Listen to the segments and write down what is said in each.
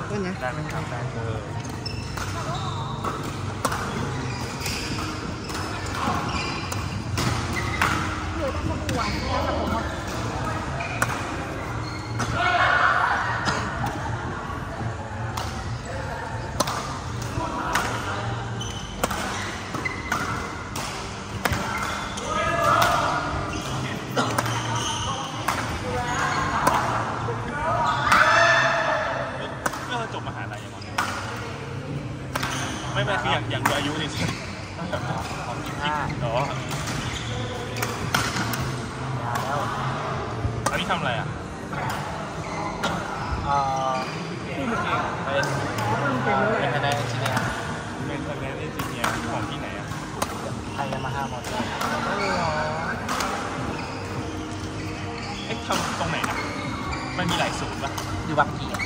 ต้นนะได้ไหมครับได้อยู่ตรงขบวนแล้วแต่ผมจบมหาลัยยังไงไม่คืออย่างอายุนี่ใช่ของ25อ๋ออันนี้ทำอะไรอ่ะเป็นคะแนนเอนจิเนียร์เป็นคะแนนเอนจิเนียร์ของที่ไหนอ่ะไทยมา5 มอเตอร์ทำตรงไหนนะมันมีหลายศูนย์ป่ะอยู่บางที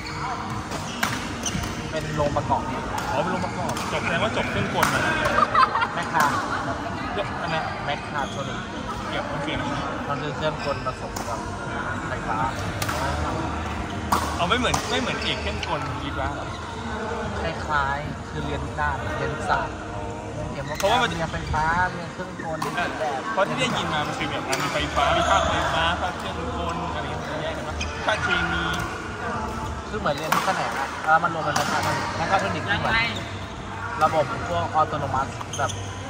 เป็นโรงประกอบอ๋อเป็นโรงประกอบจบแสดงว่าจบเครื่องกลมาแมคคาอันนั้นแมคคาโทรนิกเกี่ยวกับเครื่องมันคือเครื่องกลผสมกับไฟฟ้าเอาไม่เหมือนเอกเครื่องกลคิดว่าคล้ายๆคือเรียนด้านเรียนศาสตร์เพราะว่ามันเรียนไฟฟ้าเรียนเครื่องกลแบบเพราะที่ได้ยินมามันคือแบบมีไฟฟ้ามีภาคไฟฟ้าภาคเครื่องกลอะไรอย่างเงี้ยแยกกันมั้ยภาคเคมีคือเหมือนเรียนทุกแขนงอะแล้วมันรวมเป็นแมคคาโทรนิกส์เหมือนระบบพวกออโตโนมัสแบบ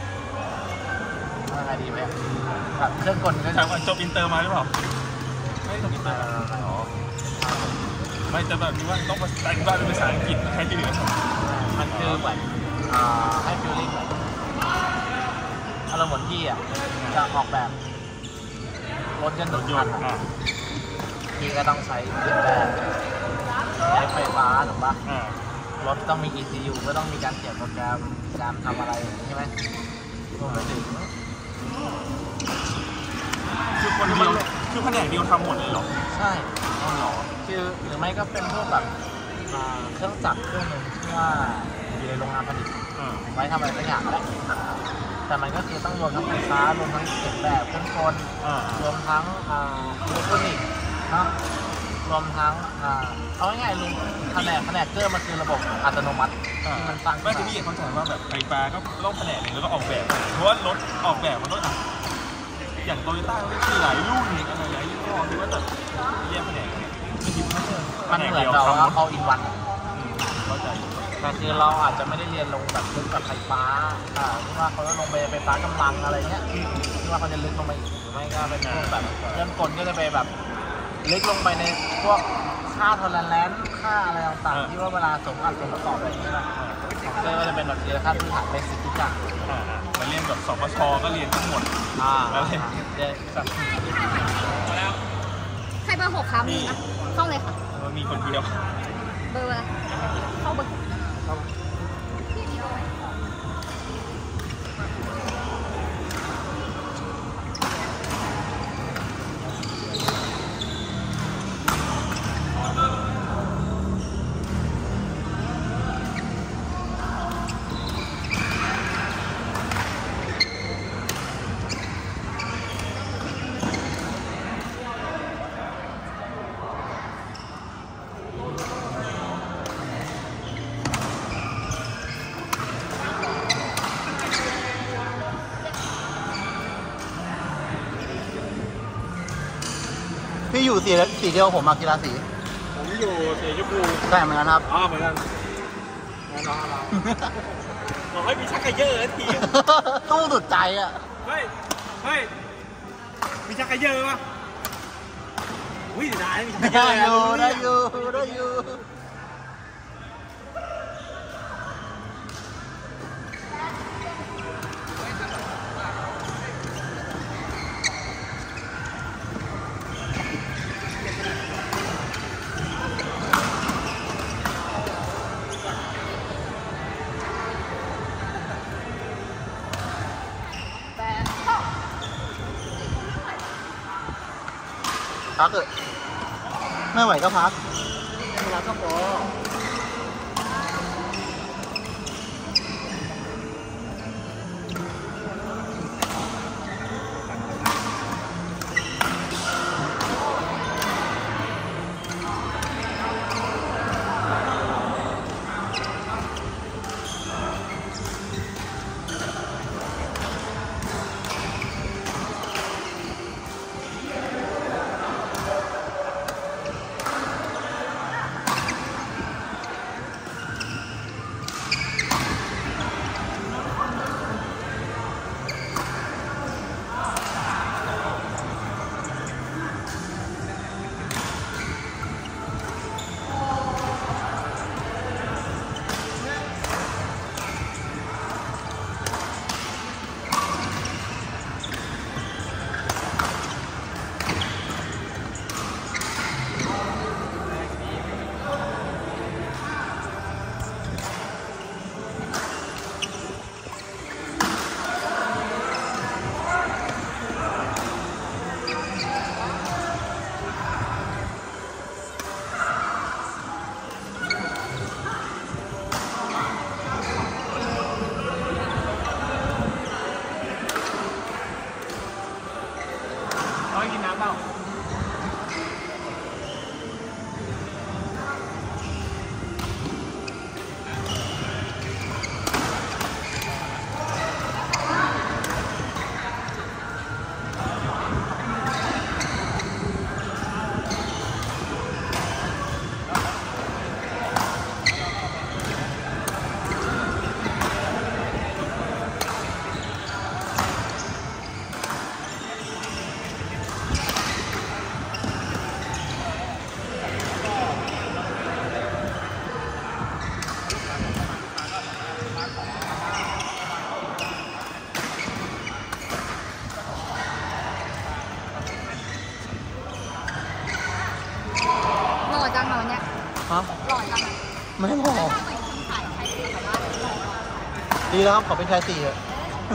อะไรดีไหมแบบเครื่องกลก็จะจบอินเตอร์มาหรือเปล่าไม่จบอินเตอร์อ๋อไม่แต่แบบนี้ว่าต้องภาษาบ้านเป็นภาษาอังกฤษแค่ที่เหลือมันคือเหมือนให้ฟีลลิ่งแบบอารมณ์เหมือนที่อ่ะจะออกแบบรถยนต์ที่ก็ต้องใช้เดินแบบใช้ไฟฟ้าถูกปะรถต้องมี ECU ก็ต้องมีการเขียนโปรแกรมการทำอะไรใช่ไหมรวมไปถึงคือคนเดียวคือแผนกเดียวทำหมดเลยหรอใช่หรอคือหรือไม่ก็เป็นพวกแบบเครื่องจักรเครื่องนึงที่ว่าอยู่ในโรงงานผลิตไว้ทำอะไรสักอย่างแหละแต่มันก็คือต้องรวมทั้งไฟฟ้ารวมทั้งเขียนแบบเครื่องกลรวมทั้งอิเล็กทรอนิกส์เนาะรวมทั้งเอาง่ายๆลุงแผนกเกอร์มันคือระบบอัตโนมัติที่มันตั้งไม่คือพี่เข้าใจว่าแบบไฟฟ้าก็ต้องแผนกหนึ่งแล้วก็ออกแบบเพราะว่ารถออกแบบมันก็อย่างโตโยต้าก็มีหลายรุ่นอะไรหลายยี่ห้อที่ว่าแบบแยกแผนกมันเหมือนเราเอาอินวันเข้าใจแต่คือเราอาจจะไม่ได้เรียนลงแบบลึกแบบไฟฟ้าที่ว่าเขาจะลงไปไฟฟ้ากำลังอะไรเงี้ยที่ว่าเขาจะลึกลงไปอีกหรือไม่ก็เป็นพวกแบบเครื่องกลก็จะไปแบบลึกลงไปในพวกค่าทอร์แลนซ์ค่าอะไรต่างๆที่ว่าเวลาสมอัดส่วนประกอบอะไรอย่างเงี้ยก็จะเป็นแบบเรียนขั้นพื้นฐานเบสิกทุกอย่างมาเรียนแบบสปชก็เรียนทั้งหมดอะไรใครเบอร์6ครับมีนะเข้าเลยค่ะมีคนเดียวเบอร์อะไรเข้าเบอร์พี่อยู่สีเดียวผมมากีฬาสีผมอยู่สีชมพูใช่เหมือนกันครับเหมือนกันน้องเราบอกให้มีชักกระเยอะทีตู้สุดใจอ่ะเฮ้ยมีชักกระเยอะป่ะวิ่งได้มีชักกระเยอะได้อยู่พักเถอะไม่ไหวก็พักเวลาก็พอฮะหล่อจังอะไม่พอหน้าเหมือนคนขายใครแต่ว่าหล่อมากดีแล้วครับขอเป็นชายสี่เถอะ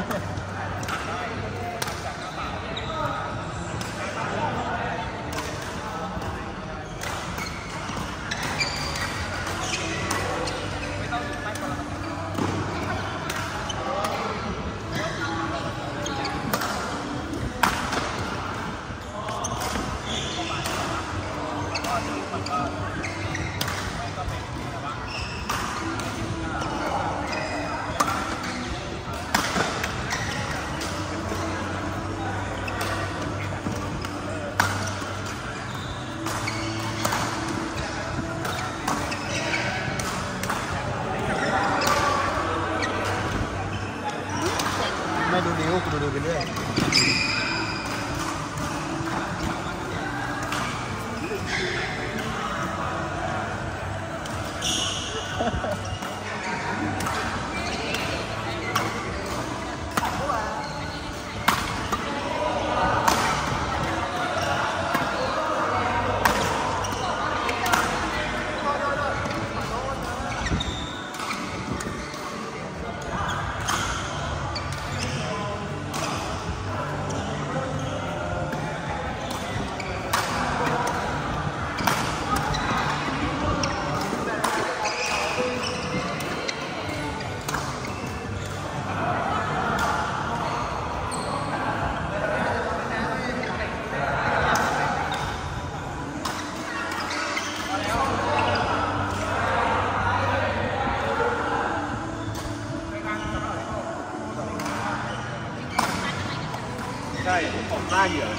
ไม่ดูนิ้วกูดูไปเรื่อยใช่ออกหน้าเหยื่อ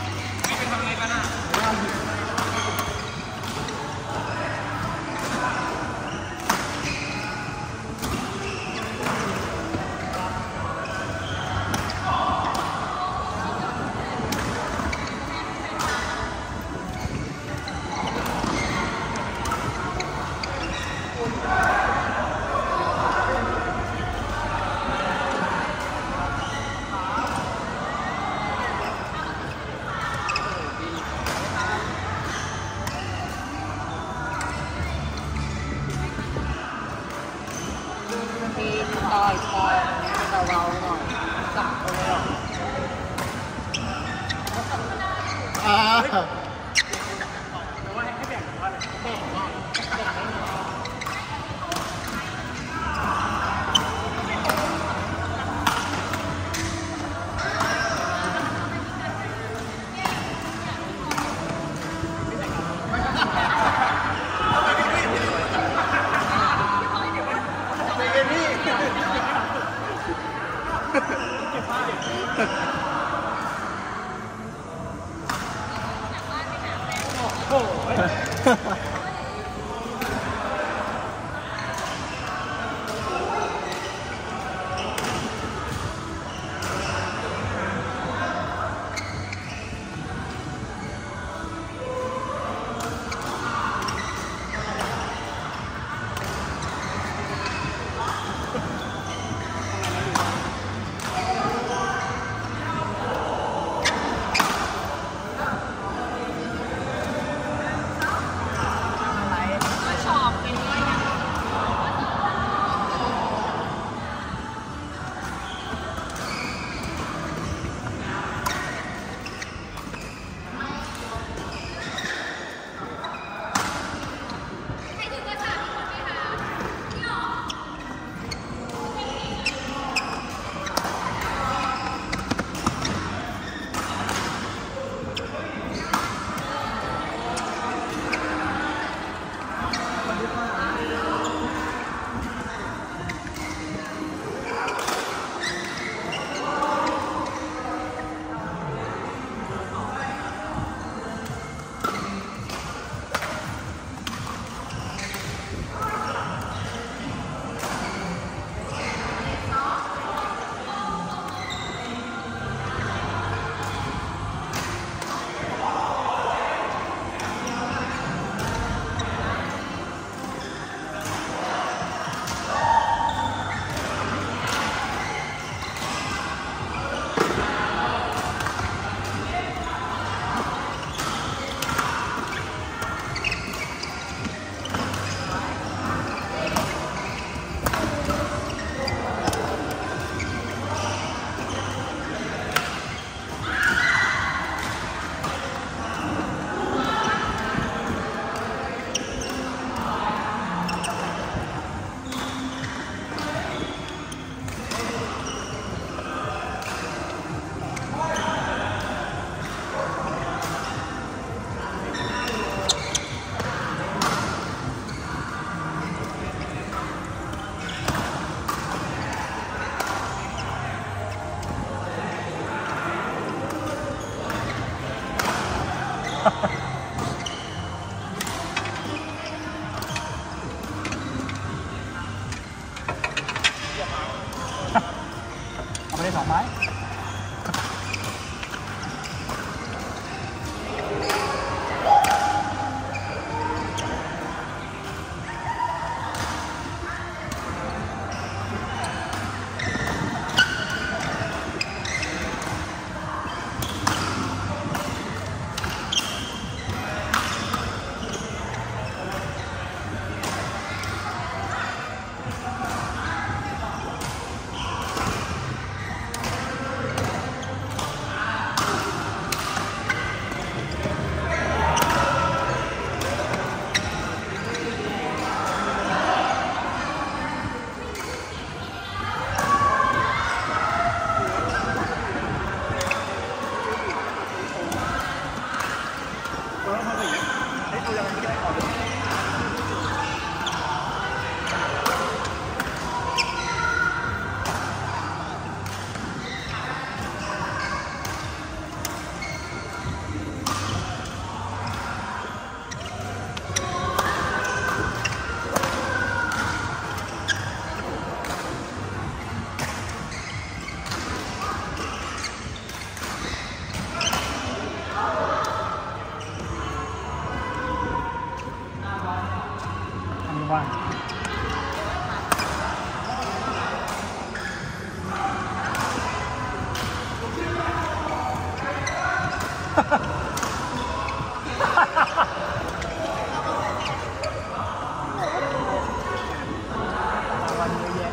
ที่ต่อยแต่เราหน่อยจับเลยหรออ่าเว่าง วันเยอะแยะ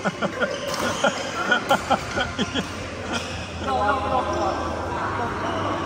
ลง